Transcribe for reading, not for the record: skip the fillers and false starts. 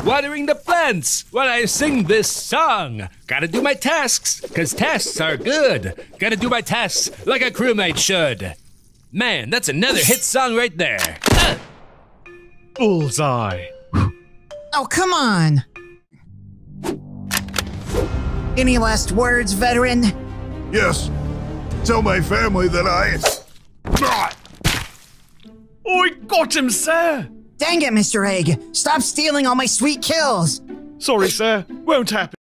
watering the plants while I sing this song. Gotta do my tasks, 'cause tasks are good. Gotta do my tasks like a crewmate should. Man, that's another hit song right there. Bullseye. Oh, come on. Any last words, veteran? Yes. Tell my family that I... I got him, sir. Dang it, Mr. Egg. Stop stealing all my sweet kills. Sorry, sir. Won't happen.